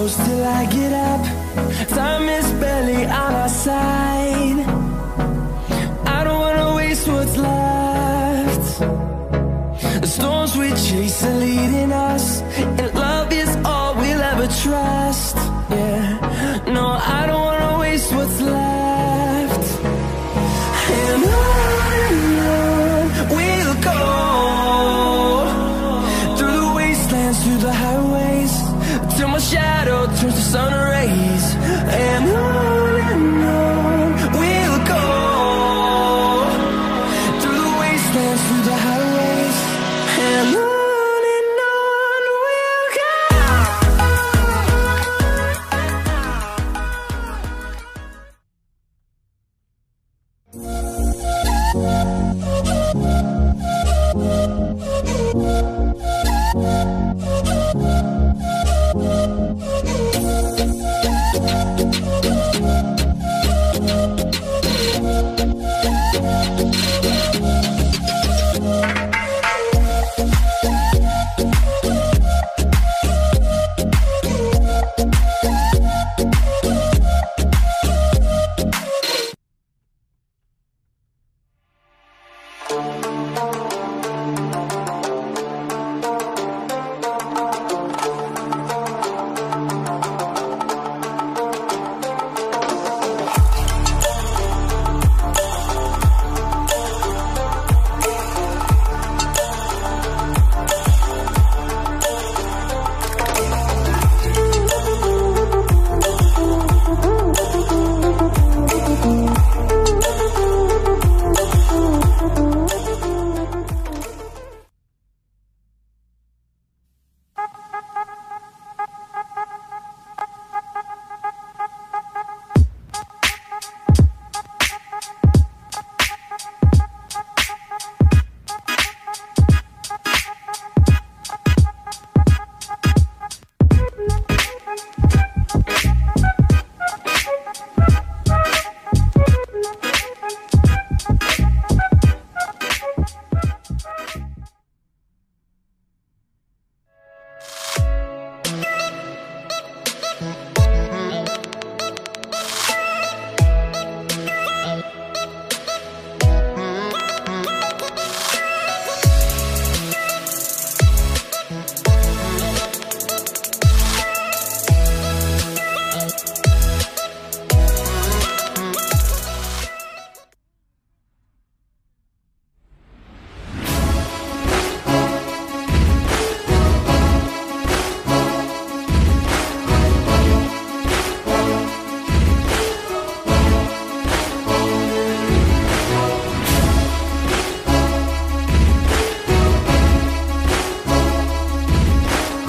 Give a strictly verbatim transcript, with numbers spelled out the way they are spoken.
close till I get up. Time is barely on our side. I don't wanna waste what's left. The storms we chase are leading us, and love is all we'll ever trust. Yeah, no, I don't wanna waste what's left. And on and on we'll go, through the wastelands, through the highways, till my shadow turns to sun rays. And on and on we'll go, through the wastelands, through the highways, and on. We'll be right back.